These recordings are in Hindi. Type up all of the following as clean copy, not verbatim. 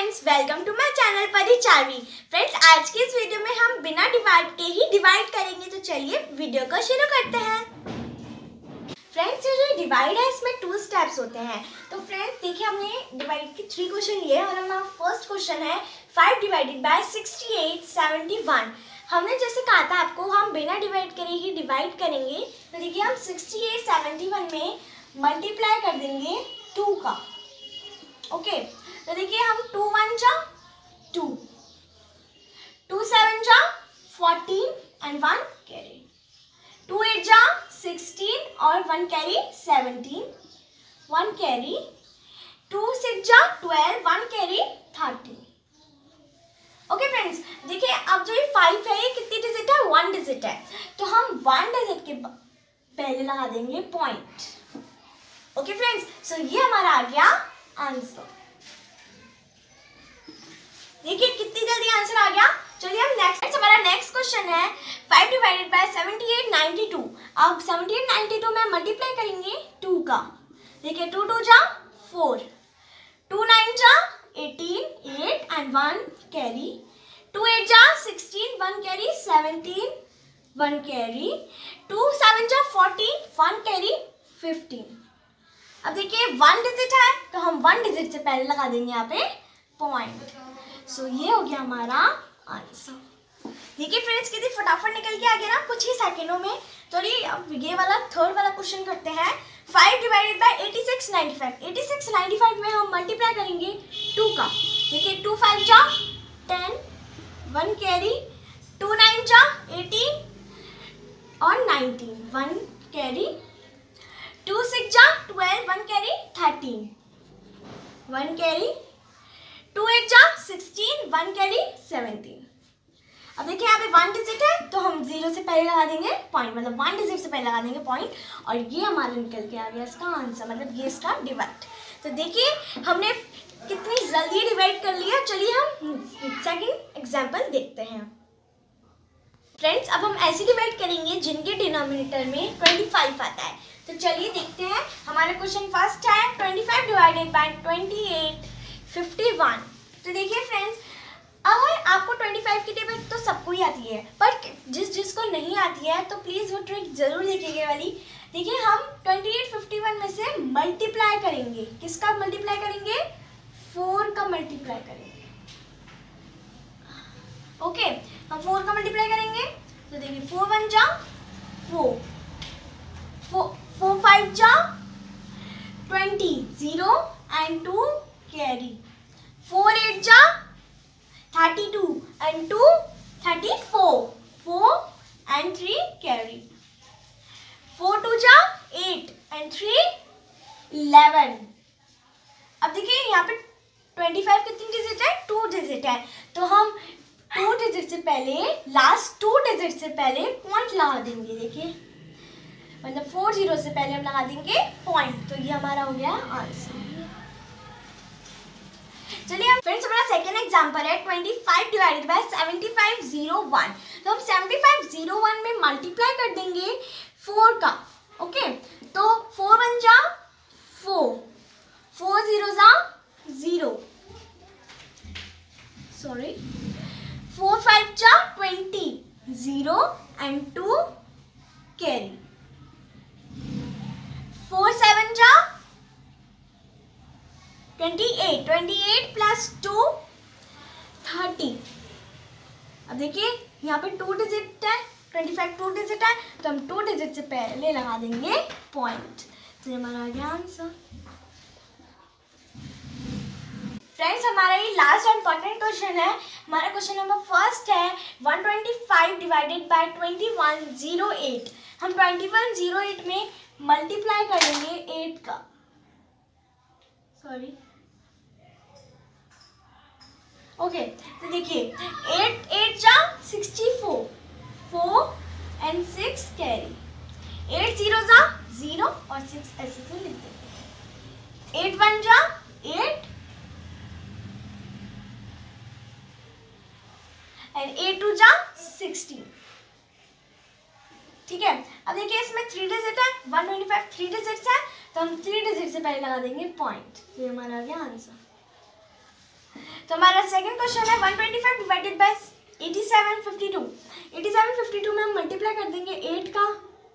Friends, welcome to my channel Pari Charvi. Friends, आज की इस वीडियो में हम बिना डिवाइड के ही डिवाइड करेंगे, तो चलिए वीडियो को शुरू करते हैं। फ्रेंड्स, ये जो डिवाइड है इसमें 2 स्टेप्स होते हैं। तो फ्रेंड्स देखिए, हमने डिवाइड के 3 क्वेश्चन लिए और हमारा फर्स्ट क्वेश्चन है 5 डिवाइडेड बाय 68 71। हमने जैसे कहा था आपको हम बिना डिवाइड करे ही डिवाइड करेंगे। तो देखिए, हम 68 71 में मल्टीप्लाई कर देंगे 2 का। ओके, तो देखिए हम 2 1 जा 2, 2 7 जा 14 एंड 1 कैरी, 2 8 जा 16 और 1 कैरी 17, 1 कैरी, 2 6 जा 12, 1 कैरी 13। ओके फ्रेंड्स, देखिए अब जो ये 5 है ये कितनी डिजिट है? 1 डिजिट है। तो हम 1 डिजिट के पहले लगा देंगे पॉइंट। ओके फ्रेंड्स, सो ये हमारा आ गया आंसर। देखिए कितनी जल्दी आंसर आ गया। चलिए हम हमारा नेक्स्ट क्वेश्चन है 5 डिवाइडेड बाय 78 92। अब 78 92 में मल्टीप्लाई करेंगे 2 का। देखिए 2 2 जा 4, 2 9 जा 18 8 एंड 1 कैरी, 2 8 जा 16 1 कैरी 17 1 कैरी, 2 7 जा 14 1 कैरी 15। अब देखिए 1 डिजिट है तो हम 1 डिजिट से पहले लगा देंगे यहाँ पे पॉइंट। सो ये हो गया हमारा आंसर। देखिए फ्रेंड्स कितनी फटाफट निकल के आ गया ना कुछ ही सेकेंडों में। तो अब ये वाला थर्ड वाला क्वेश्चन करते हैं 5 डिवाइडेड बाय 86 95। 86 95 में हम मल्टीप्लाई करेंगे 2 का। देखिए 2 5 जा 10, 1 कैरी, 2 9 जा 18 और 19, 1 कैरी, 2 6 जा 12, 1 कैरी 13, 1 कैरी, 2 8 जा 16, 1 कैरी 17। अब देखिए यहाँ पे 1 डिजिट है तो हम 0 से पहले लगा देंगे पॉइंट, मतलब 1 डिजिट से पहले लगा देंगे पॉइंट और ये हमारा निकल के आ गया इसका आंसर, मतलब ये इसका डिवाइड। तो देखिए हमने कितनी जल्दी डिवाइड कर लिया। चलिए हम सेकंड एग्जांपल देखते हैं। फ्रेंड्स, अब हम ऐसे डिवाइड करेंगे जिनके डिनोमिनेटर में 25 आता है। तो चलिए देखते हैं। हमारा क्वेश्चन फर्स्ट है 25 डिवाइडेड बाय 28 51। तो देखिए फ्रेंड्स, अगर आपको 25 की टेबल तो सबको ही आती है, पर जिसको नहीं आती है तो प्लीज़ वो ट्रिक जरूर देखिएगा वाली। देखिए हम 28 51 में से मल्टीप्लाई करेंगे। किसका मल्टीप्लाई करेंगे? 4 का मल्टीप्लाई करेंगे। ओके, हम 4 का मल्टीप्लाई करेंगे। तो देखिए 4 1 जा 4, 4 5 जा 20 0 एंड 2 कैरी, 4 8 जा 32 एंड 2 34, 4 एंड 3 कैरी, 4 2 जा 8 एंड 3 11। अब देखिए यहाँ पे 25 कितनी डिजिट है? 2 डिजिट है। तो हम 2 डिजिट से पहले लास्ट 2 डिजिट से पहले पॉइंट लगा देंगे। देखिए मतलब 4 0 से पहले हम लगा देंगे पॉइंट। तो ये हमारा हो गया आंसर। चलिए फ्रेंड्स, हमारा सेकेंड एग्जांपल है 25 डिवाइडेड बाय 75 01। तो हम 75 01 में मल्टीप्लाई कर देंगे 4 का। ओके, तो 4 1 जा 4, 4 0 जा 0, सॉरी 4 5 जा 20 0 एंड 2 कैरी, 4 7 जा 28 28 प्लस 2 30। अब देखिए यहाँ पे 2 डिजिट है, 25 2 डिजिट है, तो हम 2 डिजिट से पहले लगा देंगे पॉइंट। तो हमारा आ गया आंसर। फ्रेंड्स, हमारा ये लास्ट और इम्पोर्टेंट क्वेश्चन है। हमारा क्वेश्चन नंबर फर्स्ट है 125 डिवाइडेड बाय 2108। हम 2108 में मल्टीप्लाई करेंगे 8 का। सॉरी, ओके, तो देखिए 8 8 जा 64, 4 एंड 6 कैरी, 8 0 जा 0 और 6 ऐसे से लिख देंगे। 8 1 जा 8 एंड 8 2 जा 16। ठीक है, अब देखिए इसमें 3 डिजिट है, 125 3 डिजिट्स है, तो हम 3 डिजिट से पहले लगा देंगे पॉइंट। तो ये हमारा आ गया आंसर। तो हमारा सेकंड क्वेश्चन है 125 डिवाइडेड बाय 8752। 8752 में हम मल्टीप्लाई कर देंगे 8 का,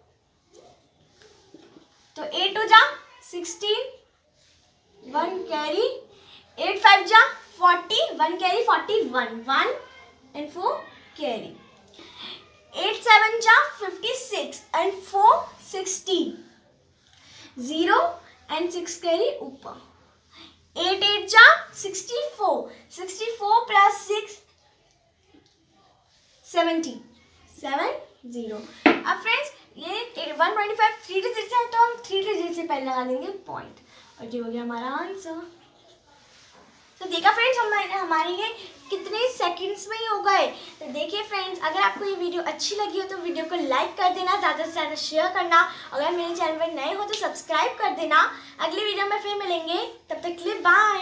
तो 8 हो जा 16, 1 कैरी, 8 5 जा 40, 1 कैरी 41, 1 and 4 कैरी, 8 7 जा 56 and 4 60, 0 and 6 कैरी ऊपर, 8 8 जा 64, 64 प्लस 6 70, 0। अब फ्रेंड्स ये 125 3 डिजिट है, तो हम 3 डिजिट से पहले लगा देंगे पॉइंट, और ये हो गया हमारा आंसर। तो देखा फ्रेंड्स हमारे ये कितने सेकंड्स में ही हो गए। तो देखिए फ्रेंड्स, अगर आपको ये वीडियो अच्छी लगी हो तो वीडियो को लाइक कर देना, ज़्यादा से ज़्यादा शेयर करना, अगर मेरे चैनल पर नए हो तो सब्सक्राइब कर देना। अगली वीडियो में फिर मिलेंगे, तब तक के लिए बाय।